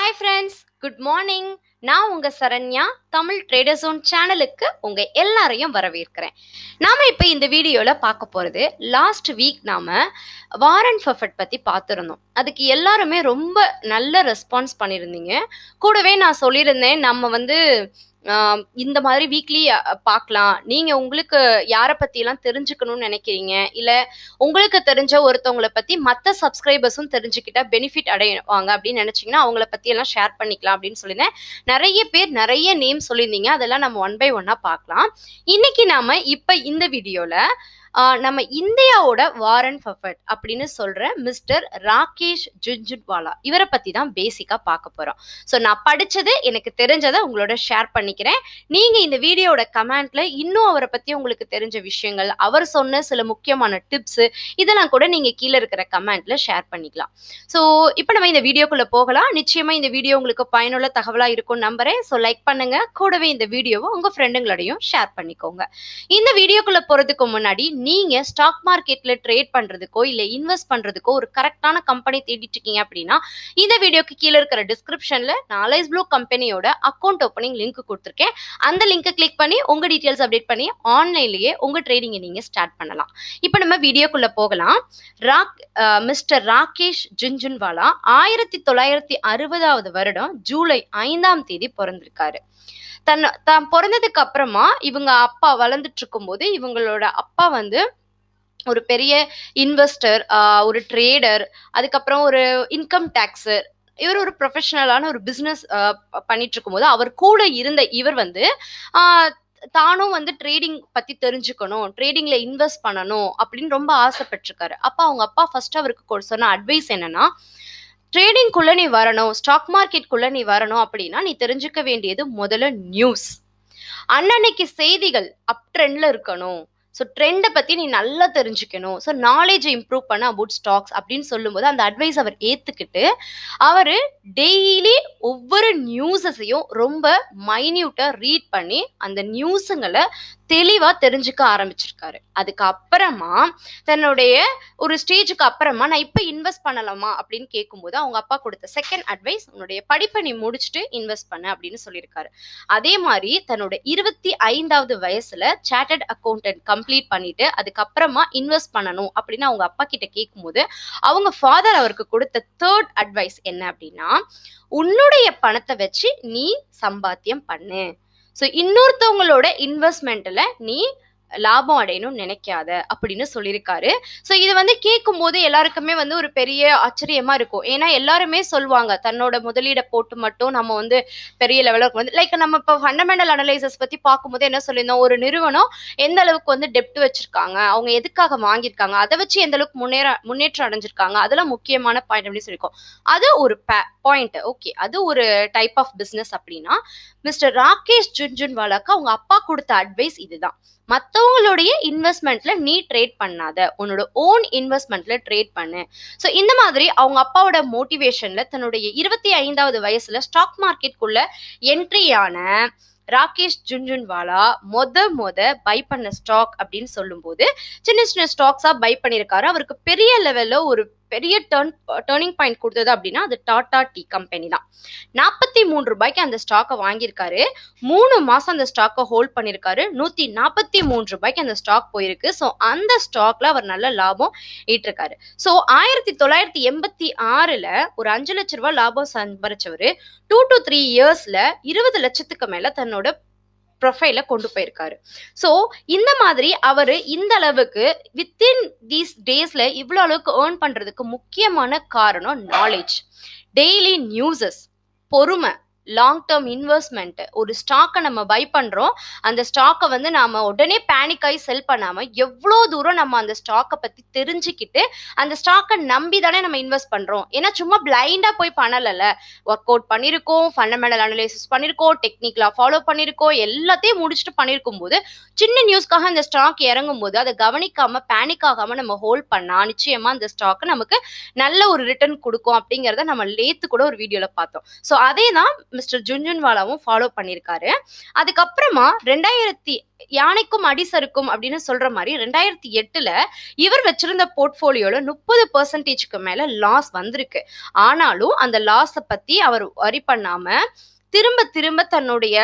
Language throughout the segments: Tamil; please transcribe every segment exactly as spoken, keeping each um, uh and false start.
Hi friends, good morning. நான் உங்க சரண்யா. தமிழ் ட்ரேடர் ஜோன் சேனலுக்கு உங்க எல்லாரையும் வரவேற்கிறேன். நாம இப்ப இந்த வீடியோல பார்க்க போறது, லாஸ்ட் வீக் நாம வாரன் பஃபெட் பத்தி பார்த்திருந்தோம். அதுக்கு எல்லாருமே ரொம்ப நல்ல ரெஸ்பான்ஸ் பண்ணியிருந்தீங்க. கூடவே நான் சொல்லியிருந்தேன், நம்ம வந்து ஆஹ் இந்த மாதிரி வீக்லி பார்க்கலாம். நீங்க உங்களுக்கு யாரை பத்தி எல்லாம் தெரிஞ்சுக்கணும்னு நினைக்கிறீங்க, இல்ல உங்களுக்கு தெரிஞ்ச ஒருத்தவங்களை பத்தி மற்ற சப்ஸ்கிரைபர்ஸும் தெரிஞ்சுக்கிட்டா பெனிஃபிட் அடைவாங்க அப்படின்னு நினைச்சீங்கன்னா அவங்கள பத்தி எல்லாம் ஷேர் பண்ணிக்கலாம் அப்படின்னு சொல்லியிருந்தேன். நிறைய பேர் நிறைய நேம் சொல்லியிருந்தீங்க. அதெல்லாம் நம்ம ஒன் பை ஒன்னா பார்க்கலாம். இன்னைக்கு நாம இப்ப இந்த வீடியோல ஆஹ் நம்ம இந்தியாவோட வாரன் பஃபெட் அப்படின்னு சொல்ற மிஸ்டர் ராகேஷ் ஜுன்ஜுன்வாலா இவரை பத்தி தான் பேசிக்கா பார்க்க போறோம். ஸோ நான் படிச்சது, எனக்கு தெரிஞ்சதை உங்களோட ஷேர் பண்ணிக்கிறேன். நீங்க இந்த வீடியோட கமெண்ட்ல இன்னும் அவரை பத்தி உங்களுக்கு தெரிஞ்ச விஷயங்கள், அவர் சொன்ன சில முக்கியமான டிப்ஸ், இதெல்லாம் கூட நீங்க கீழே இருக்கிற கமெண்ட்ல ஷேர் பண்ணிக்கலாம். ஸோ இப்போ நம்ம இந்த வீடியோக்குள்ள போகலாம். நிச்சயமா இந்த வீடியோ உங்களுக்கு பயனுள்ள தகவலா இருக்கும் நம்புறேன். ஸோ லைக் பண்ணுங்க, கூடவே இந்த வீடியோவை உங்க ஃப்ரெண்டுங்களோடையும் ஷேர் பண்ணிக்கோங்க. இந்த வீடியோக்குள்ள போறதுக்கு முன்னாடி நீங்க ஸ்டாக் மார்க்கெட்ல ட்ரேட் பண்றதுக்கோ இல்ல இன்வெஸ்ட் பண்றதுக்கோ ஒரு கரெக்டான கம்பெனி தேடிட்டு இருக்கீங்க அப்படின்னா இந்த வீடியோக்கு கீழே இருக்கிற டிஸ்கிரிப்ஷன்ல நான் அலைஸ் ப்ளூ கம்பெனியோட அக்கௌண்ட் ஓப்பனிங் லிங்க் கொடுத்துருக்கேன். அந்த லிங்கை கிளிக் பண்ணி உங்க டீடைல்ஸ் அப்டேட் பண்ணி ஆன்லைன்லயே உங்க ட்ரேடிங்கை நீங்க ஸ்டார்ட் பண்ணலாம். இப்போ நம்ம வீடியோக்குள்ள போகலாம். ராக் மிஸ்டர் ராகேஷ் ஜுன்ஜுன்வாலா ஆயிரத்தி தொள்ளாயிரத்தி அறுபதாவது வருடம் ஜூலை ஐந்தாம் தேதி பிறந்திருக்காரு. தன் தான் பிறந்ததுக்கு அப்புறமா இவங்க அப்பா வளர்ந்துட்டு இருக்கும் போது இவங்களோட அப்பா வந்து ஒரு பெரிய இன்வெஸ்டர், ஒரு ட்ரேடர், அதுக்கப்புறம் ஒரு இன்கம் டேக்ஸர். இவர் ஒரு ப்ரொஃபஷனலான ஒரு பிஸ்னஸ் பண்ணிட்டு இருக்கும் போது அவர் கூட இருந்த இவர் வந்து ஆஹ் தானும் வந்து ட்ரேடிங் பத்தி தெரிஞ்சுக்கணும், ட்ரேடிங்ல இன்வெஸ்ட் பண்ணணும் அப்படின்னு ரொம்ப ஆசைப்பட்டிருக்காரு. அப்ப அவங்க அப்பா ஃபர்ஸ்ட் அவருக்கு சொன்ன அட்வைஸ் என்னன்னா, ட்ரேடிங்குள்ள நீ வரணும், ஸ்டாக் மார்க்கெட்குள்ள நீ வரணும் அப்படின்னா நீ தெரிஞ்சுக்க வேண்டியது முதல்ல நியூஸ். அன்னன்னைக்கு செய்திகள் அப் ட்ரெண்ட்ல இருக்கணும். ஸோ ட்ரெண்டை பத்தி நீ நல்லா தெரிஞ்சுக்கணும். ஸோ நாலேஜை இம்ப்ரூவ் பண்ண அபவுட் ஸ்டாக்ஸ் அப்படின்னு சொல்லும்போது அந்த அட்வைஸ் அவர் ஏத்துக்கிட்டு அவரு டெய்லி ஒவ்வொரு நியூஸஸையும் ரொம்ப மைன்யூட்டா ரீட் பண்ணி அந்த நியூஸுங்களை தெளிவா தெரிஞ்சுக்க ஆரம்பிச்சிருக்காரு. அதுக்கப்புறமா தன்னுடைய ஒரு ஸ்டேஜுக்கு அப்புறமா நான் இப்ப இன்வெஸ்ட் பண்ணலாமா அப்படின்னு கேட்கும்போது அவங்க அப்பா கொடுத்த செகண்ட் அட்வைஸ், உன்னுடைய படிப்பை நீ முடிச்சுட்டு இன்வெஸ்ட் பண்ண அப்படின்னு சொல்லியிருக்காரு. அதே மாதிரி தன்னோட இருபத்தி ஐந்தாவது வயசுல சார்ட்டர்ட் அக்கௌண்டன்ட் கம்ப்ளீட் பண்ணிட்டு அதுக்கப்புறமா இன்வெஸ்ட் பண்ணணும் அப்படின்னு அவங்க அப்பா கிட்ட கேட்கும்போது அவங்க ஃபாதர் அவருக்கு கொடுத்த தேர்ட் அட்வைஸ் என்ன அப்படின்னா, உன்னுடைய பணத்தை வச்சு நீ சம்பாத்தியம் பண்ணு. ஸோ இன்னொருத்தவங்களோட இன்வெஸ்ட்மெண்ட்ல நீ லாபம் அடையணும்னு நினைக்காத அப்படின்னு சொல்லியிருக்காரு. ஸோ இது வந்து கேட்கும் போது எல்லாருக்குமே வந்து ஒரு பெரிய ஆச்சரியமா இருக்கும். ஏன்னா எல்லாருமே சொல்லுவாங்க தன்னோட முதலீடை போட்டு மட்டும் நம்ம வந்து பெரிய லெவலுக்கு வந்து லைக் நம்ம இப்போ ஃபண்டமெண்டல் அனலைசஸ் பத்தி பார்க்கும்போது என்ன சொல்லியிருந்தோம், ஒரு நிறுவனம் எந்த அளவுக்கு வந்து டெப்ட் வச்சிருக்காங்க, அவங்க எதுக்காக வாங்கியிருக்காங்க, அதை வச்சு எந்த அளவுக்கு முன்னேற முன்னேற்றம் அடைஞ்சிருக்காங்க, அதெல்லாம் முக்கியமான பாயிண்ட் அப்படின்னு சொல்லியிருக்கோம். அது ஒரு பாயிண்ட். ஓகே, அது ஒரு டைப் ஆஃப் பிஸ்னஸ் அப்படின்னா மிஸ்டர் ராகேஷ் ஜுன்ஜுன்வாலாக்கு அவங்க அப்பா கொடுத்த அட்வைஸ் இதுதான். மற்றவங்களுடைய இன்வெஸ்ட்மெண்ட்ல நீ ட்ரேட் பண்ணாத, உன்னோட ஓன் இன்வெஸ்ட்மெண்ட்ல ட்ரேட் பண்ணு. ஸோ இந்த மாதிரி அவங்க அப்பாவோட மோட்டிவேஷன்ல தன்னுடைய இருபத்தி ஐந்தாவது வயசுல ஸ்டாக் மார்க்கெட்குள்ள என்ட்ரியான ராகேஷ் ஜுன்ஜுன்வாலா மொத மொத பை பண்ண ஸ்டாக் அப்படின்னு சொல்லும் போது சின்ன சின்ன ஸ்டாக்ஸா பை பண்ணியிருக்காரு. அவருக்கு பெரிய லெவல்ல ஒரு பெரிய டர்ன் டேர்னிங் பாயிண்ட் கொடுத்தது அப்படின்னா அது டாடா டீ கம்பெனி தான். நாற்பத்தி மூன்று ரூபாய்க்கு அந்த ஸ்டாக்கை வாங்கியிருக்காரு. மூணு மாசம் அந்த ஸ்டாக்கை ஹோல்ட் பண்ணியிருக்காரு. நூத்தி நாற்பத்தி மூன்று ரூபாய்க்கு அந்த ஸ்டாக் போயிருக்கு. ஸோ அந்த ஸ்டாக்ல அவர் நல்ல லாபம் ஈட்டிருக்காரு. ஸோ ஆயிரத்தி தொள்ளாயிரத்தி எண்பத்தி ஆறுல ஒரு அஞ்சு லட்ச ரூபாய் லாபம் சம்பாரிச்சவரு டூ டு த்ரீ இயர்ஸ்ல இருபது லட்சத்துக்கு மேல தன்னோட ப்ரொஃபைல கொண்டு போயிருக்காரு. ஸோ இந்த மாதிரி அவரு இந்த அளவுக்கு வித்தின் தீஸ் டேஸ்ல இவ்வளவு அளவுக்கு ஏர்ன் பண்றதுக்கு முக்கியமான காரணம் நாலேஜ், டெய்லி நியூஸஸ், பொறுமை, லாங் டேர்ம் இன்வெஸ்ட்மெண்ட். ஒரு ஸ்டாக்கை நம்ம பை பண்றோம், அந்த ஸ்டாக்கை வந்து நாம உடனே பேனிக் ஆகி செல் பண்ணாம எவ்வளோ தூரம் நம்ம அந்த ஸ்டாக்கை பத்தி தெரிஞ்சுக்கிட்டு அந்த ஸ்டாக்கை நம்பி தானே நம்ம இன்வெஸ்ட் பண்றோம். ஏன்னா சும்மா பிளைண்டா போய் பண்ணல, ஒர்க் அவுட் பண்ணிருக்கோம், ஃபண்டமெண்டல் அனலைசிஸ் பண்ணிருக்கோம், டெக்னிக்கலா ஃபாலோ பண்ணிருக்கோம், எல்லாத்தையும் முடிச்சுட்டு பண்ணிருக்கும் போது சின்ன நியூஸ்க்காக அந்த ஸ்டாக் இறங்கும் போது அதை கவனிக்காம பேனிக் ஆகாம நம்ம ஹோல்ட் பண்ணா நிச்சயமா அந்த ஸ்டாக் நமக்கு நல்ல ஒரு ரிட்டர்ன் கொடுக்கும் அப்படிங்கறத நம்ம லேத்து கூட ஒரு வீடியோல பார்த்தோம். ஸோ அதே தான் மிஸ்டர் ஜுன்ஜுன்வாலாவும் ஃபாலோ பண்ணியிருக்காரு. அதுக்கப்புறமா ரெண்டாயிரத்தி யானைக்கும் அடிசருக்கும் அப்படின்னு சொல்ற மாதிரி ரெண்டாயிரத்தி எட்டுல இவர் வச்சிருந்த போர்ட்போலியோல முப்பது பர்சன்டேஜ்க்கு மேல லாஸ் வந்திருக்கு. ஆனாலும் அந்த லாஸை பத்தி அவர் வரி பண்ணாம திரும்ப திரும்ப தன்னுடைய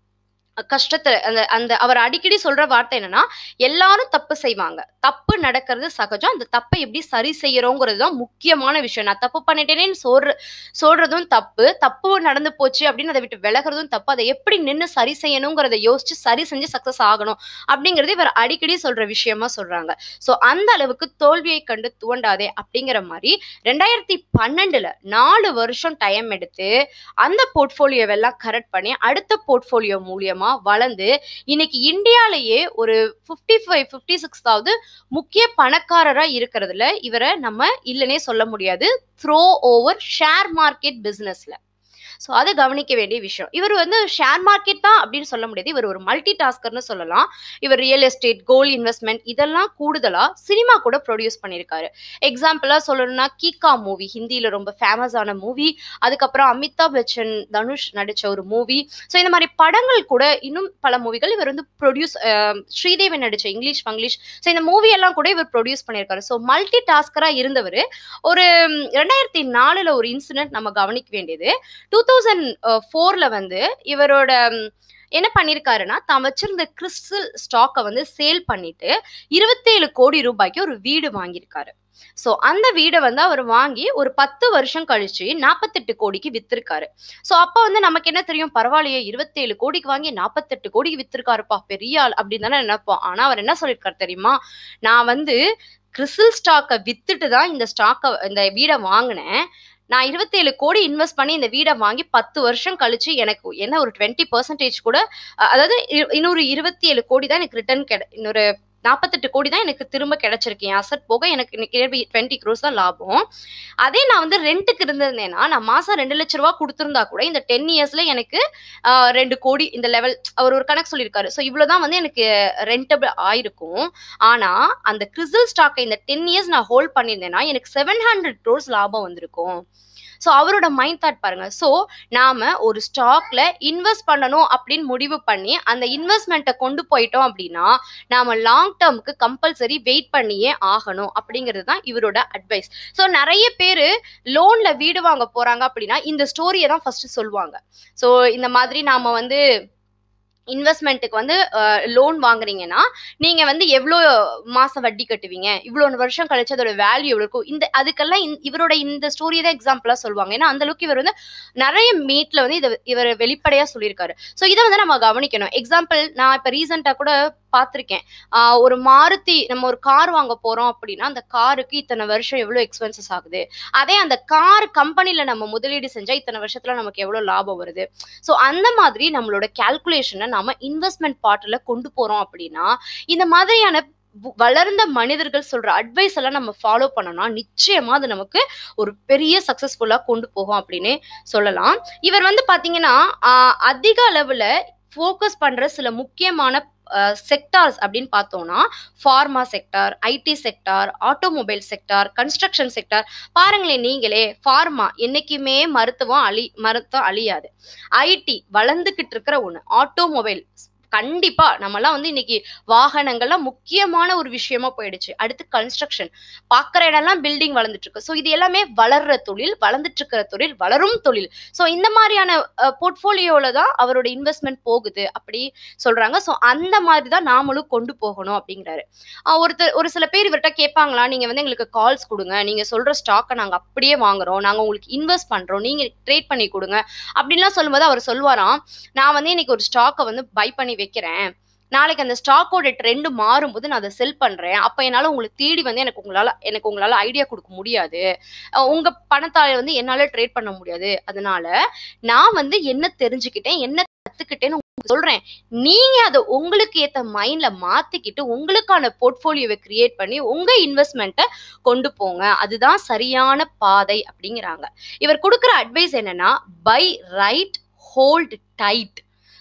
கஷ்டத்தை அந்த அந்த அவர் அடிக்கடி சொல்ற வார்த்தை என்னன்னா, எல்லாரும் தப்பு செய்வாங்க, தப்பு நடக்கிறது சகஜம், அந்த தப்பை எப்படி சரி செய்யறோங்கிறது தான் முக்கியமான விஷயம். நான் தப்பு பண்ணிட்டேனேன்னு சொல்ற சொல்றதும் தப்பு, தப்பு நடந்து போச்சு அப்படின்னு அதை விட்டு விலகிறதும் தப்பு, அதை எப்படி நின்று சரி செய்யணுங்கிறத யோசிச்சு சரி செஞ்சு சக்சஸ் ஆகணும் அப்படிங்கிறது இவர் அடிக்கடி சொல்ற விஷயமா சொல்றாங்க. ஸோ அந்த அளவுக்கு தோல்வியை கண்டு துவண்டாதே அப்படிங்கிற மாதிரி ரெண்டாயிரத்தி பன்னெண்டுல நாலு வருஷம் டைம் எடுத்து அந்த போர்ட்போலியோவெல்லாம் கரெக்ட் பண்ணி அடுத்த போர்ட்போலியோ மூலியமா வளர்ந்து இன்னைக்கு இந்தியாலேயே ஒரு பிப்டி ஃபைவ் பிப்டி சிக்ஸ்தாவது முக்கிய பணக்காரரா இருக்கிறதுல இவரை நம்ம இல்லைன்னே சொல்ல முடியாது. த்ரோ ஓவர் ஷேர் மார்க்கெட் பிசினஸ்ல. ஸோ அதை கவனிக்க வேண்டிய விஷயம். இவர் வந்து ஷேர் மார்க்கெட் தான் அப்படின்னு சொல்ல முடியாது, இவர் ஒரு மல்டி டாஸ்கர்னு சொல்லலாம். இவர் ரியல் எஸ்டேட், கோல்ட் இன்வெஸ்ட்மெண்ட் இதெல்லாம் கூடுதலா சினிமா கூட ப்ரொடியூஸ் பண்ணியிருக்காரு. எக்ஸாம்பிளா சொல்லணும்னா கீகா மூவி ஹிந்தியில ரொம்ப ஃபேமஸான மூவி, அதுக்கப்புறம் அமிதாப் பச்சன், தனுஷ் நடிச்ச ஒரு மூவி. ஸோ இந்த மாதிரி படங்கள் கூட இன்னும் பல மூவிகள் இவர் வந்து ப்ரொடியூஸ், ஸ்ரீதேவி நடிச்ச இங்கிலீஷ் பங்கிலீஷ், ஸோ இந்த மூவி எல்லாம் கூட இவர் ப்ரொடியூஸ் பண்ணியிருக்காரு. ஸோ மல்டி டாஸ்கரா இருந்தவர். ஒரு ரெண்டாயிரத்தி நாலுல ஒரு இன்சிடென்ட் நம்ம கவனிக்க வேண்டியது, டூ தௌசண்ட் ஃபோர்ல வந்து இவரோட என்ன பண்ணிருக்காருன்னா, தான் வச்சிருந்த கிறிஸ்டல் ஸ்டாக்கை வந்து சேல் பண்ணிட்டு இருபத்தேழு கோடி ரூபாய்க்கு ஒரு வீடு வாங்கியிருக்காரு. ஸோ அந்த வீடை வந்து அவர் வாங்கி ஒரு பத்து வருஷம் கழிச்சு நாற்பத்தெட்டு கோடிக்கு வித்திருக்காரு. ஸோ அப்போ வந்து நமக்கு என்ன தெரியும், பரவாயில்லையே இருபத்தேழு கோடிக்கு வாங்கி நாற்பத்தெட்டு கோடிக்கு வித்திருக்காருப்பா, பெரிய ஆள் அப்படின்னு தானே நினைப்போம். ஆனா அவர் என்ன சொல்லியிருக்காரு தெரியுமா, நான் வந்து கிறிஸ்டல் ஸ்டாக்கை வித்துட்டு தான் இந்த ஸ்டாக்கை இந்த வீடை வாங்கினேன். நான் இருபத்தேழு கோடி இன்வெஸ்ட் பண்ணி இந்த வீடை வாங்கி பத்து வருஷம் கழிச்சு எனக்கு என்ன ஒரு டுவெண்ட்டி பர்சன்டேஜ் கூட, அதாவது இன்னொரு இருபத்தி ஏழு கோடி தான் எனக்கு ரிட்டர்ன் கிடை இன்னொரு நாற்பத்தெட்டு கோடி தான் எனக்கு திரும்ப கிடைச்சிருக்கு. என் அசட் போக எனக்கு இன்னைக்கு டுவெண்ட்டி க்ரோஸ் தான் லாபம். அதே நான் வந்து ரெண்ட்டுக்கு இருந்திருந்தேன்னா நான் மாசம் ரெண்டு லட்ச ரூபா கொடுத்துருந்தா கூட இந்த டென் இயர்ஸ்ல எனக்கு ரெண்டு கோடி இந்த லெவல் அவர் ஒரு கணக்கு சொல்லியிருக்காரு. ஸோ இவ்வளவுதான் வந்து எனக்கு ரெண்டபிள் ஆயிருக்கும். ஆனா அந்த கிறிஸ்டல் ஸ்டாக்கை இந்த டென் இயர்ஸ் நான் ஹோல்ட் பண்ணியிருந்தேன்னா எனக்கு செவன் ஹண்ட்ரட் க்ரோஸ் லாபம் வந்திருக்கும். ஸோ அவரோட மைண்ட் தாட் பாருங்க. ஸோ நாம ஒரு ஸ்டாக்ல இன்வெஸ்ட் பண்ணணும் அப்படின்னு முடிவு பண்ணி அந்த இன்வெஸ்ட்மெண்ட்டை கொண்டு போயிட்டோம் அப்படின்னா நாம லாங் டேர்முக்கு கம்பல்சரி வெயிட் பண்ணியே ஆகணும் அப்படிங்கிறது தான் இவரோட அட்வைஸ். ஸோ நிறைய பேர் லோன்ல வீடு வாங்க போறாங்க அப்படின்னா இந்த ஸ்டோரியை தான் ஃபர்ஸ்ட் சொல்லுவாங்க. ஸோ இந்த மாதிரி நாம வந்து இன்வெஸ்ட்மெண்ட்டுக்கு வந்து லோன் வாங்குறீங்கன்னா நீங்க வந்து எவ்வளோ மாசம் வட்டி கட்டுவீங்க, இவ்வளோ வருஷம் கழிச்சு அதோட வேல்யூ எவ்வளோ இருக்கும், இந்த அதுக்கெல்லாம் இவரோட இந்த ஸ்டோரியை தான் எக்ஸாம்பிளா சொல்லுவாங்க. ஏன்னா அந்த அளவுக்கு இவர் வந்து நிறைய மீட்ல வந்து இதை இவர் வெளிப்படையா சொல்லியிருக்காரு. ஸோ இதை வந்து நம்ம கவனிக்கணும். எக்ஸாம்பிள் நான் இப்போ ரீசெண்டாக கூட பார்த்துருக்கேன், ஒரு மாருதி நம்ம ஒரு கார் வாங்க போறோம் அப்படின்னா அந்த காருக்கு இத்தனை வருஷம் எவ்வளோ எக்ஸ்பென்சஸ் ஆகுது, அதே அந்த கார் கம்பெனில நம்ம முதலீடு செஞ்சா இத்தனை வருஷத்துல நமக்கு எவ்வளோ லாபம் வருது. ஸோ அந்த மாதிரி நம்மளோட கால்குலேஷனை நாம இன்வெஸ்ட்மெண்ட் பார்ட்ல கொண்டு போறோம் அப்படின்னா இந்த மாதிரியான வளர்ந்த மனிதர்கள் சொல்ற அட்வைஸ் எல்லாம் நம்ம ஃபாலோ பண்ணோம்னா நிச்சயமா அது நமக்கு ஒரு பெரிய சக்சஸ்ஃபுல்லா கொண்டு போகும் அப்படின்னு சொல்லலாம். இவர் வந்து பாத்தீங்கன்னா அதிக அளவுல ஃபோக்கஸ் பண்ற சில முக்கியமான செக்டார்ஸ் அப்படின்னு பார்த்தோம்னா pharma sector, IT sector, automobile sector, construction sector. பாருங்களேன் நீங்களே, ஃபார்மா என்னைக்குமே மருத்துவம் அழி மருத்துவம் அழியாது, ஐடி வளர்ந்துகிட்டு இருக்கிற ஒண்ணு, ஆட்டோமொபைல் கண்டிப்பா நம்மலாம் வந்து இன்னைக்கு வாகனங்கள்லாம் முக்கியமான ஒரு விஷயமா போயிடுச்சு. அடுத்து கன்ஸ்ட்ரக்ஷன், பாக்குற இடம்லாம் பில்டிங் வளர்ந்துட்டு இருக்கு. ஸோ இது எல்லாமே வளர்ற தொழில், வளர்ந்துட்டு இருக்கிற தொழில், வளரும் தொழில். ஸோ இந்த மாதிரியான போர்ட்போலியோல தான் அவரோட இன்வெஸ்ட்மெண்ட் போகுது அப்படி சொல்றாங்க. ஸோ அந்த மாதிரி தான் நாமளும் கொண்டு போகணும் அப்படிங்கிறாரு. ஒருத்தர் ஒரு சில பேர் இவர்கிட்ட கேட்பாங்களா, நீங்க வந்து எங்களுக்கு கால்ஸ் கொடுங்க, நீங்க சொல்ற ஸ்டாக்கை நாங்க அப்படியே வாங்குறோம், நாங்க உங்களுக்கு இன்வெஸ்ட் பண்றோம், நீங்க ட்ரேட் பண்ணி கொடுங்க அப்படின்லாம் சொல்லும்போது அவர் சொல்லுவாராம், நான் வந்து இன்னைக்கு ஒரு ஸ்டாக்கை வந்து பை பண்ணி வைக்கிறேன், நாளைக்கு அந்த ஸ்டாக்கோட ட்ரெண்ட் மாறும்போது நான் அதை செல் பண்றேன், அப்ப என்னால உங்களுக்கு தேடி வந்து எனக்கு உங்களால எனக்கு உங்களால ஐடியா கொடுக்க முடியாது, உங்க பணத்தால வந்து என்னால ட்ரேட் பண்ண முடியாது, அதனால நான் வந்து என்ன தெரிஞ்சுக்கிட்டேன் என்ன கத்துக்கிட்டேன்னு சொல்றேன், நீங்க அதை உங்களுக்கு ஏத்த மைண்ட்ல மாத்திக்கிட்டு உங்களுக்கான போர்ட்போலியோவை கிரியேட் பண்ணி உங்க இன்வெஸ்ட்மெண்ட்டை கொண்டு போங்க, அதுதான் சரியான பாதை அப்படிங்கிறாங்க. இவர் கொடுக்குற அட்வைஸ் என்னன்னா, buy right, hold tight.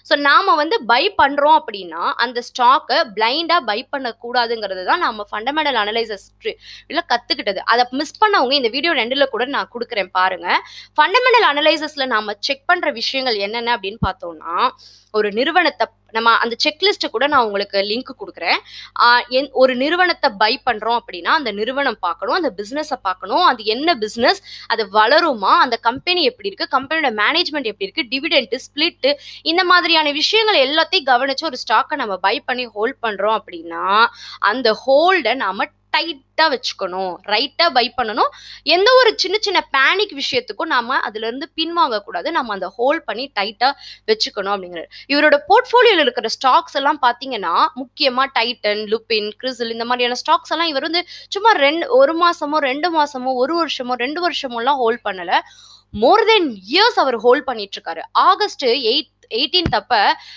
So நாம வந்து பை பண்றோம் அப்படின்னா அந்த ஸ்டாக்கை பிளைண்டா பை பண்ணக்கூடாதுங்கிறது தான் நம்ம ஃபண்டமெண்டல் அனலைசஸ் இல்ல கத்துக்கிட்டது. அதை மிஸ் பண்ணவங்க இந்த வீடியோ ரெண்டுல கூட நான் கொடுக்குறேன் பாருங்க. ஃபண்டமெண்டல் அனலைசஸ்ல நாம செக் பண்ற விஷயங்கள் என்னென்ன அப்படின்னு பார்த்தோம்னா, ஒரு நிறுவனத்தை நம்ம அந்த செக்லிஸ்ட் கூட நான் உங்களுக்கு லிங்க் கொடுக்குறேன். ஒரு நிறுவனத்தை பை பண்றோம் அப்படின்னா அந்த நிறுவனம் பார்க்கணும், அந்த பிசினஸை பார்க்கணும், அது என்ன பிசினஸ், அது வளருமா, அந்த கம்பெனி எப்படி இருக்கு, கம்பெனியோட மேனேஜ்மெண்ட் எப்படி இருக்கு, டிவிடெண்ட், ஸ்பிளிட், இந்த மாதிரியான விஷயங்கள் எல்லாத்தையும் கவனிச்சு ஒரு ஸ்டாக்கை நம்ம பை பண்ணி ஹோல்ட் பண்றோம் அப்படின்னா அந்த ஹோல்டை நாம டைட்டா வச்சுக்கணும், ரைட்டா பை பண்ணணும். எந்த ஒரு சின்ன சின்ன பேனிக் விஷயத்துக்கும் நாம அதுல இருந்து பின்வாங்க கூடாது, நம்ம அந்த ஹோல்ட் பண்ணி டைட்டா வச்சுக்கணும் அப்படிங்கிறது. இவரோட போர்ட்போலியோல இருக்கிற ஸ்டாக்ஸ் எல்லாம் பாத்தீங்கன்னா முக்கியமா டைட்டன், லுபின், கிறிசில் இந்த மாதிரியான ஸ்டாக்ஸ் எல்லாம் இவர் வந்து சும்மா ரெண்டு ஒரு மாசமோ ரெண்டு மாசமோ ஒரு வருஷமோ ரெண்டு வருஷமோ எல்லாம் ஹோல்ட் பண்ணல, மோர் தென் இயர்ஸ் அவர் ஹோல்ட் பண்ணிட்டு இருக்காரு. ஆகஸ்ட் எயிட் எயிட்டீன்த் அப்ப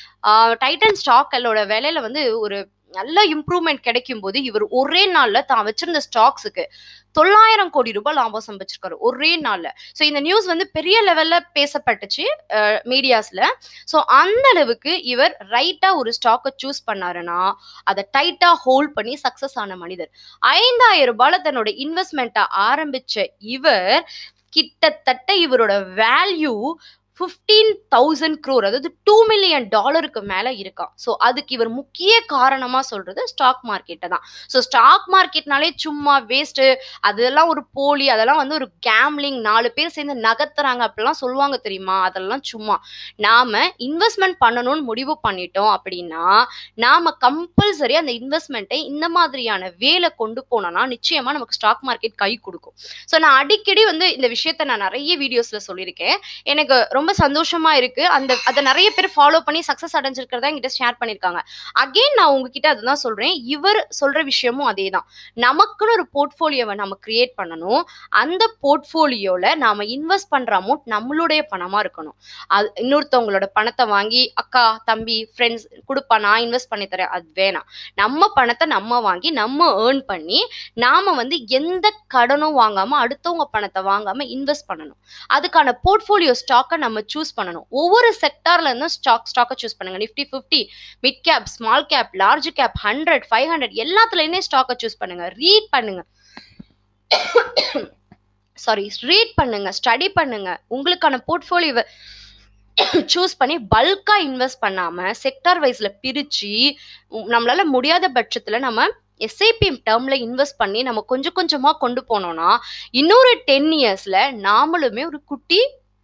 டைட்டன் ஸ்டாக்கோட விலையில வந்து ஒரு நல்ல இம்ப்ரூவ்மெண்ட் கிடைக்கும் போது இவர் ஒரே நாள்ல தான் வச்சிருந்த ஸ்டாக்ஸுக்கு தொள்ளாயிரம் கோடி ரூபாய் லாபம் சம்பாதிச்சிருக்காரு ஒரே நாள்ல. ஸோ இந்த நியூஸ் வந்து பெரிய லெவல்ல பேசப்பட்டுச்சு மீடியாஸ்ல. ஸோ அந்த அளவுக்கு இவர் ரைட்டா ஒரு ஸ்டாக்கை சூஸ் பண்ணாருன்னா அதை டைட்டா ஹோல்ட் பண்ணி சக்சஸ் ஆன மனிதர். ஐந்தாயிரம் ரூபாயில தன்னோட இன்வெஸ்ட்மெண்ட்டை ஆரம்பிச்ச இவர் கிட்டத்தட்ட இவரோட வேல்யூ பிப்டீன் தௌசண்ட் க்ரோர், அதாவது டூ மில்லியன் டாலருக்கு மேல இருக்கான். ஸோ அதுக்கு இவர் முக்கிய காரணமா சொல்றது ஸ்டாக் மார்க்கெட்டை தான். ஸோ ஸ்டாக் மார்க்கெட்னாலே சும்மா வேஸ்ட், அதெல்லாம் ஒரு போலி, அதெல்லாம் வந்து ஒரு கேம்லிங், நாலு பேர் சேர்ந்து நகர்த்துறாங்க அப்படிலாம் சொல்லுவாங்க தெரியுமா, அதெல்லாம் சும்மா. நாம இன்வெஸ்ட்மெண்ட் பண்ணணும்னு முடிவு பண்ணிட்டோம் அப்படின்னா நாம கம்பல்சரி அந்த இன்வெஸ்ட்மெண்ட்டை இந்த மாதிரியான வேலை கொண்டு போனோம்னா நிச்சயமா நமக்கு ஸ்டாக் மார்க்கெட் கை கொடுக்கும். ஸோ நான் அடிக்கடி வந்து இந்த விஷயத்த நான் நிறைய வீடியோஸ்ல சொல்லியிருக்கேன். எனக்கு ரொம்ப ரொம்ப சந்தோஷமா இருக்கு. அந்த அதை நிறைய பேர் ஃபாலோ பண்ணி சக்சஸ் அடைஞ்சிருக்கிறதா என்கிட்ட ஷேர் பண்ணிருக்காங்க. அகைன் நான் உங்ககிட்ட அதுதான் சொல்றேன், இவர் சொல்ற விஷயமும் அதே தான். நமக்குன்னு ஒரு போர்ட்ஃபோலியோவை நம்ம கிரியேட் பண்ணணும். அந்த போர்ட்ஃபோலியோல நாம இன்வெஸ்ட் பண்ற அமௌண்ட் நம்மளுடைய பணமா இருக்கணும். அது இன்னொருத்தவங்களோட பணத்தை வாங்கி அக்கா தம்பி ஃப்ரெண்ட்ஸ் கொடுப்பா நான் இன்வெஸ்ட் பண்ணி தரேன், அது வேணாம். நம்ம பணத்தை நம்ம வாங்கி நம்ம ஏர்ன் பண்ணி நாம வந்து எந்த கடனும் வாங்காம அடுத்தவங்க பணத்தை வாங்காம இன்வெஸ்ட் பண்ணணும். அதுக்கான போர்ட்ஃபோலியோ ஸ்டாக்கை நம்ம சூஸ் பண்ணணும். ஒவ்வொரு செக்டார்ல இருந்தும் ஸ்டாக் ஸ்டாக்கை சூஸ் பண்ணுங்க. Nifty fifty, mid cap, small cap, large cap, hundred, five hundred எல்லாத்துலயுமே ஸ்டாக்கை சூஸ் பண்ணுங்க. ரீட் பண்ணுங்க, சாரி ரீட் பண்ணுங்க, ஸ்டடி பண்ணுங்க. உங்களுக்கான போர்ட்ஃபோலியோவை சூஸ் பண்ணி பல்கா இன்வெஸ்ட் பண்ணாம செக்டார் வைஸ்ல பிரிச்சு நம்மளால முடியாத பட்சத்துல நம்ம எஸ்ஐபி டேர்ம்ல இன்வெஸ்ட் பண்ணி நம்ம கொஞ்சம் கொஞ்சமா கொண்டு போனோம்னா இன்னொரு டென் இயர்ஸ்ல நாமளுமே ஒரு குட்டி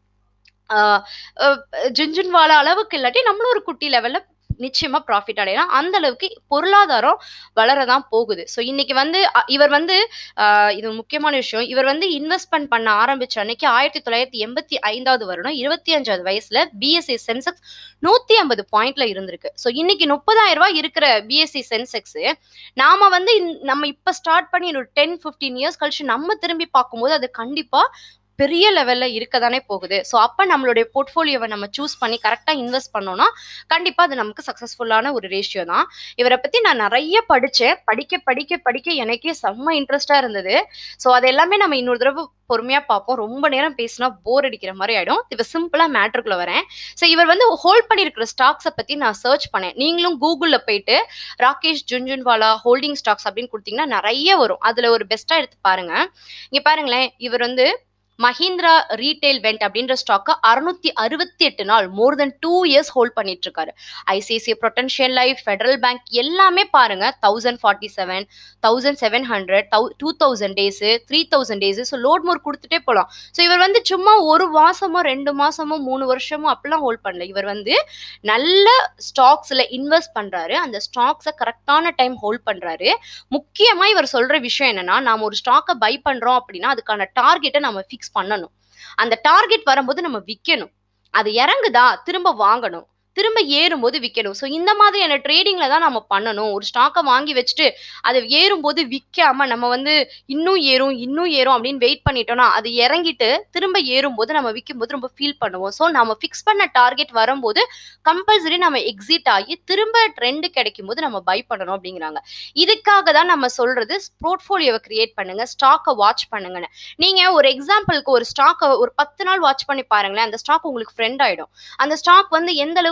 ஜுன்ஜுன்வாலா அளவுக்கு இல்லாட்டி நம்மளும் ஒரு குட்டி லெவல்ல நிச்சயமா ப்ராஃபிட் அடையலாம். அந்த அளவுக்கு பொருளாதாரம் வளரதான் போகுது. ஸோ இன்னைக்கு வந்து இவர் வந்து இது முக்கியமான விஷயம், இவர் வந்து இன்வெஸ்ட்மெண்ட் பண்ண ஆரம்பிச்ச அன்னைக்கு ஆயிரத்தி தொள்ளாயிரத்தி எண்பத்தி ஐந்தாவது வருடம் இருபத்தி அஞ்சாவது வயசுல பிஎஸ்சி சென்செக்ஸ் நூத்தி ஐம்பது பாயிண்ட்ல இருந்திருக்கு. ஸோ இன்னைக்கு முப்பதாயிரம் ரூபாய் இருக்கிற பிஎஸ்சி சென்செக்ஸ் நாம வந்து நம்ம இப்ப ஸ்டார்ட் பண்ணி ஒரு டென் பிப்டீன் இயர்ஸ் கழிச்சு நம்ம திரும்பி பார்க்கும்போது அது கண்டிப்பா பெரிய லெவல்ல இருக்க தானே போகுது. ஸோ அப்ப நம்மளுடைய போர்ட்ஃபோலியோவை நம்ம சூஸ் பண்ணி கரெக்டா இன்வெஸ்ட் பண்ணோம்னா கண்டிப்பா அது நமக்கு சக்சஸ்ஃபுல்லான ஒரு ரேஷியோ தான். இவரை பத்தி நான் நிறைய படிச்சேன், படிக்க படிக்க படிக்க எனக்கே செம்ம இன்ட்ரெஸ்டா இருந்தது. ஸோ அது எல்லாமே நம்ம இன்னொரு தடவை பொறுமையா பார்ப்போம். ரொம்ப நேரம் பேசினா போர் அடிக்கிற மாதிரி ஆயிடும். இப்ப சிம்பிளா மேட்டருக்குள்ள வரேன். ஸோ இவர் வந்து ஹோல்ட் பண்ணிருக்கிற ஸ்டாக்ஸை பத்தி நான் சர்ச் பண்ணேன். நீங்களும் கூகுள்ல போயிட்டு ராகேஷ் ஜுன்ஜுன்வாலா ஹோல்டிங் ஸ்டாக்ஸ் அப்படின்னு கொடுத்தீங்கன்னா நிறைய வரும். அதுல ஒரு பெஸ்டா எடுத்து பாருங்க. இங்க பாருங்களேன், இவர் வந்து மஹிந்திரா ரீட்டைல் வெண்ட் அப்படின்ற ஸ்டாக்கை அறுநூத்தி அறுபத்தி எட்டு நாள் more than two years hold பண்ணிட்டு இருக்காரு. ICICI Prudential life, Federal bank எல்லாமே பாருங்க thousand forty seven thousand seven hundred two thousand days three thousand days so lot more கொடுத்துட்டே போகலாம். ஸோ இவர் வந்து சும்மா ஒரு மாசமோ ரெண்டு மாசமோ மூணு வருஷமோ அப்படிலாம் ஹோல்ட் பண்ணல. இவர் வந்து நல்ல ஸ்டாக்ஸ்ல இன்வெஸ்ட் பண்றாரு, அந்த ஸ்டாக்ஸை கரெக்டான டைம் ஹோல்ட் பண்றாரு. முக்கியமா இவர் சொல்ற விஷயம் என்னன்னா, நாம ஒரு ஸ்டாக்கை பை பண்றோம் அப்படின்னா அதுக்கான டார்கெட்டை நம்ம ஃபிக்ஸ் பண்ணணும். அந்த டார்கெட் வரும்போது நம்ம விற்கணும். அது இறங்குதா திரும்ப வாங்கணும், திரும்ப ஏறும்போது விற்கணும். ஸோ இந்த மாதிரியான ட்ரேடிங்ல தான் நம்ம பண்ணணும். ஒரு ஸ்டாக்கை வாங்கி வச்சுட்டு அது ஏறும்போது விற்காம நம்ம வந்து இன்னும் ஏறும் இன்னும் ஏறும் அப்படின்னு வெயிட் பண்ணிட்டோம்னா அது இறங்கிட்டு திரும்ப ஏறும்போது நம்ம விற்கும் போது ரொம்ப ஃபீல் பண்ணுவோம். ஸோ நம்ம ஃபிக்ஸ் பண்ண டார்கெட் வரும்போது கம்பல்சரி நம்ம எக்ஸிட் ஆகி திரும்ப ட்ரெண்ட் கிடைக்கும் போது நம்ம பை பண்ணணும் அப்படிங்கிறாங்க. இதுக்காக தான் நம்ம சொல்றது போர்ட்ஃபோலியோவை கிரியேட் பண்ணுங்க, ஸ்டாக்கை வாட்ச் பண்ணுங்கன்னு. நீங்க ஒரு எக்ஸாம்பிளுக்கு ஒரு ஸ்டாக்கை ஒரு பத்து நாள் வாட்ச் பண்ணி பாருங்களேன், அந்த ஸ்டாக் உங்களுக்கு ஃப்ரெண்ட் ஆயிடும். அந்த ஸ்டாக் வந்து எந்த அளவுக்கு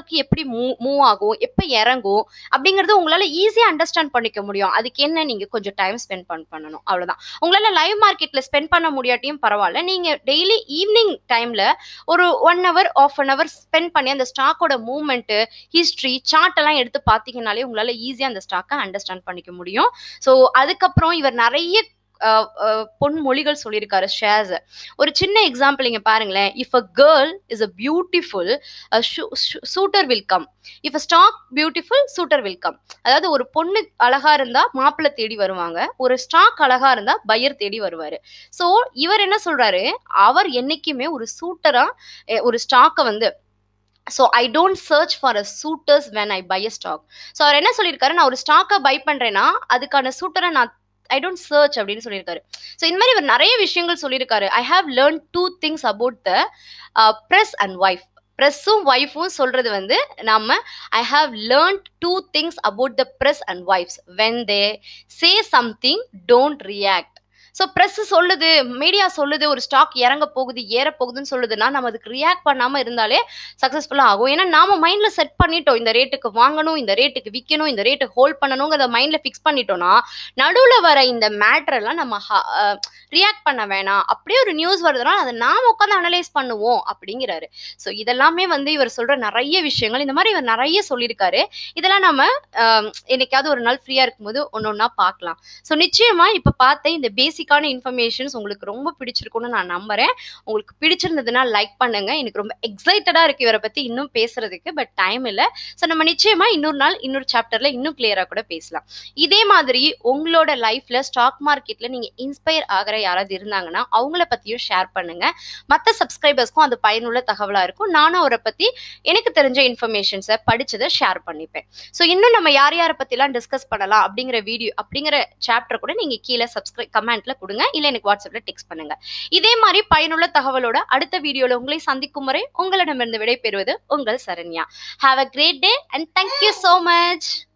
ஸ்டாக் எப்படி மூவ் மூவ் ஆகும், எப்போ இறங்கும் அப்படிங்கறது உங்களால ஈஸியா அண்டர்ஸ்டாண்ட் பண்ணிக்க முடியும். அதுக்கு என்ன நீங்க கொஞ்சம் டைம் ஸ்பெண்ட் பண்ணணும், அவ்வளவுதான். உங்களால லைவ் மார்க்கெட்ல ஸ்பெண்ட் பண்ண முடியாட்டியும் பரவாயில்ல, நீங்க டெய்லி ஈவினிங் டைம்ல ஒரு one hour half an hour spend பண்ணி அந்த ஸ்டாக்கோட மூவ்மெண்ட், ஹிஸ்டரி, சார்ட் எல்லாம் எடுத்து பார்த்தீங்கன்னாலே உங்களால ஈஸியா அந்த ஸ்டாக்கை அண்டர்ஸ்டாண்ட் பண்ணிக்க முடியும். ஸோ அதுக்கப்புறம் இவர் நிறைய பொன்மொழிகள் சொல்லியிருக்காரு ஷேர்ஸ். ஒரு சின்ன எக்ஸாம்பிள் இங்க பாருங்களேன். If a girl is a beautiful suitor will come, if a stock beautiful suitor will come. அதாவது ஒரு பொண்ணு அழகா இருந்தா மாப்பிள்ளை தேடி வருவாங்க, ஒரு ஸ்டாக் அழகா இருந்தா பையர் தேடி வருவாரு. ஸோ இவர் என்ன சொல்றாரு, அவர் என்னைக்குமே ஒரு சூட்டரா ஒரு ஸ்டாக்கை வந்து so I don't search for a suitors when I buy a stock. So அவர் என்ன சொல்லியிருக்காரு, நான் ஒரு ஸ்டாக்கை பை பண்றேன்னா அதுக்கான சூட்டரை நான் ஐ டோன்ட் சர்ச் அப்படின்னு சொல்லியிருக்காரு. ஸோ இந்த மாதிரி இவர் நிறைய விஷயங்கள் சொல்லியிருக்காரு. I have learn two things about the press and wife. ப்ரெஸ்ஸும் ஒய்ஃபும் சொல்றது வந்து நம்ம I have learn two things about the press and wives. When they say something don't react. So press சொல்லுது, மீடியா சொல்லுது ஒரு ஸ்டாக் இறங்க போகுது ஏற போகுதுன்னு சொல்லுதுன்னா நம்ம அதுக்கு ரியாக்ட் பண்ணாமல் இருந்தாலே சக்ஸஸ்ஃபுல்லாக ஆகும். ஏன்னா நாம மைண்டில் செட் பண்ணிட்டோம், இந்த ரேட்டுக்கு வாங்கணும், இந்த ரேட்டுக்கு விற்கணும், இந்த ரேட்டுக்கு ஹோல்ட் பண்ணணுங்கிறத மைண்டில் ஃபிக்ஸ் பண்ணிட்டோம்னா நடுவில் வர இந்த மேட்டரெல்லாம் நம்ம ரியாக்ட் பண்ண வேணாம். அப்படியே ஒரு நியூஸ் வருதுன்னா அதை நாம் உட்காந்து அனலைஸ் பண்ணுவோம் அப்படிங்கிறாரு. ஸோ இதெல்லாமே வந்து இவர் சொல்கிற நிறைய விஷயங்கள், இந்த மாதிரி இவர் நிறைய சொல்லியிருக்காரு. இதெல்லாம் நம்ம என்னைக்காவது ஒரு நாள் ஃப்ரீயாக இருக்கும்போது ஒன்று ஒன்றா பார்க்கலாம். ஸோ நிச்சயமாக இப்போ பார்த்த இந்த பேசிக் பேசிக்கான இன்ஃபர்மேஷன்ஸ் உங்களுக்கு ரொம்ப பிடிச்சிருக்கும்னு நான் நம்புறேன். உங்களுக்கு பிடிச்சிருந்ததுன்னா லைக் பண்ணுங்க. எனக்கு ரொம்ப எக்ஸைட்டடா இருக்கு இவரை பத்தி இன்னும் பேசுறதுக்கு, பட் டைம் இல்லை. ஸோ நம்ம நிச்சயமா இன்னொரு நாள் இன்னொரு சாப்டர்ல இன்னும் கிளியரா கூட பேசலாம். இதே மாதிரி உங்களோட லைஃப்ல ஸ்டாக் மார்க்கெட்ல நீங்க இன்ஸ்பயர் ஆகிற யாராவது இருந்தாங்கன்னா அவங்கள பத்தியும் ஷேர் பண்ணுங்க. மற்ற சப்ஸ்கிரைபர்ஸ்க்கும் அது பயனுள்ள தகவலா இருக்கும். நானும் அவரை பத்தி எனக்கு தெரிஞ்ச இன்ஃபர்மேஷன்ஸை படிச்சதை ஷேர் பண்ணிப்பேன். ஸோ இன்னும் நம்ம யார் யாரை பத்திலாம் டிஸ்கஸ் பண்ணலாம் அப்படிங்கிற வீடியோ அப்படிங்கிற சாப்டர் கூட நீங்க கீழே சப்ஸ்கிரைப் கமெண்ட்ல கொடுங்க, இல்ல எனக்கு வாட்ஸ்அப்ல டெக்ஸ்ட் பண்ணுங்க. இதே மாதிரி பயனுள்ள தகவலோட அடுத்த வீடியோல உங்களை சந்திக்கும் வரை உங்களிடமிருந்து விடை பெறுவது உங்கள் Saranya. Have a great day and thank you so much.